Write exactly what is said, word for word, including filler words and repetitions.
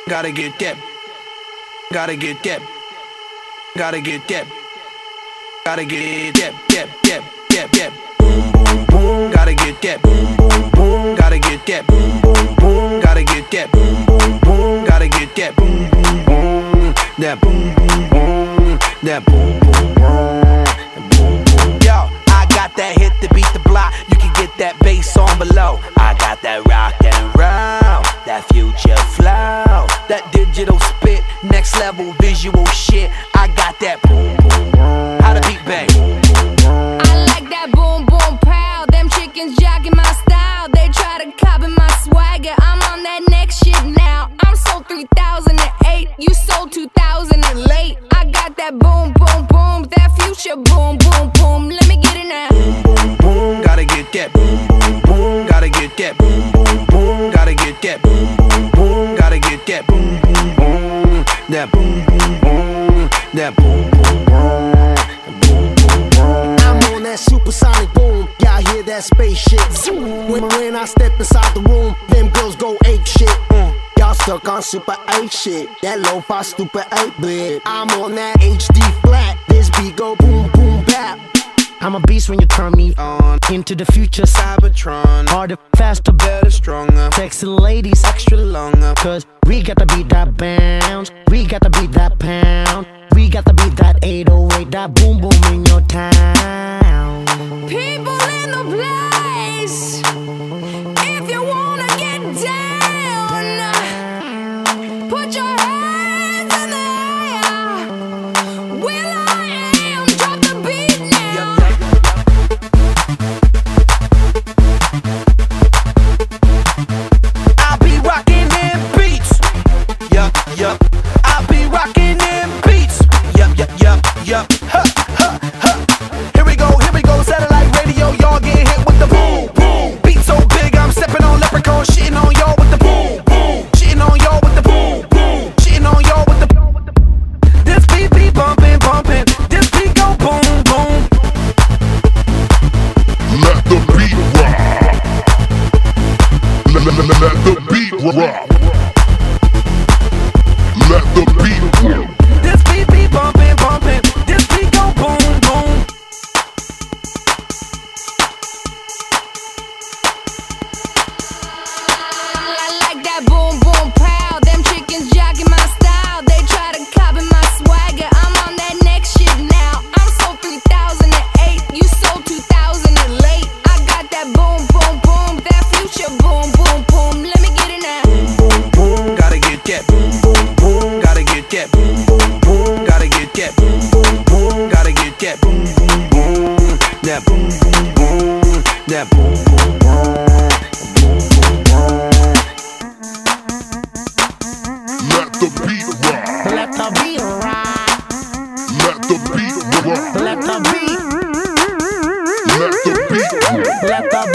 Gotta get that. Gotta get that. Gotta get that. Gotta get that. That. That. That. That. Boom boom boom. Gotta get that. Boom boom boom. Gotta get that. Boom boom boom. Gotta get that. Boom boom boom. Gotta get that. Boom boom boom. That boom boom boom. That boom boom boom. Boom boom. Yo, I got that hit to beat the block. You can get that bass on below. I got that rock and roll, that future flow, that digital spit, next level visual shit. I got that boom boom boom. How the beat bang? I like that boom boom pow. Them chickens jacking my style. They try to copy my swagger. I'm on that next shit now. I'm sold three thousand eight. You sold two thousand late. I got that boom boom boom. That future boom boom boom. Let me get it now. Boom boom boom. Gotta get that. Boom boom boom. Gotta get that. Boom boom boom. Gotta get that. Boom boom boom. Gotta get that. Boom boom boom. That boom boom boom. That boom boom boom. Boom boom boom. I'm on that supersonic boom. Y'all hear that spaceship zoom. When, when I step inside the room, them girls go ape shit. Mm. Y'all stuck on super eight shit. That lo-fi stupid eight bit. I'm on that H D flat. This beat go boom boom bap. I'm a beast when you turn me on. Into the future, Cybertron. Harder, faster, better, stronger. Sexy ladies, extra longer. Cause we got to beat that bounce. We got to beat that pound. We got to beat that eight oh eight. That boom boom in your town. People in the place. If you wanna get down, put your hands in the air. Will I am, drop the beat now. I'll be rocking them beats. Yup, yup. I'll be rocking them beats. Yup, yup, yup, yup. Huh, huh, huh. Here we go, here we go. Satellite radio, y'all get hit with the boom, boom. Beat so big, I'm stepping on leprechaun, shitting on y'all with the boom, boom. Shitting on y'all with the boom, boom. Shitting on y'all with the. This beat be bumping, bumping. This beat go boom, boom. Let the beat rock. Let, let, let, let the beat rock. Let the beat rock. This beat be bumping, bumping. This beat go boom, boom. I like that boom boom pow. Them chickens jacking my style. They try to copy my swagger. I'm on that next shit now. I'm sold three thousand eight. You sold two thousand late. I got that boom boom boom. That future boom boom boom. Let me get it now. Boom boom boom. Gotta get that. Boom boom boom. Gotta get that. Boom boom boom. Gotta get that. Boom boom boom. Gotta get that. Boom boom boom. That boom boom boom. That boom boom boom. Boom boom boom. Let the beat rock. Let the beat rock. Let the beat rock. Let the beat. Let the beat rock. Let the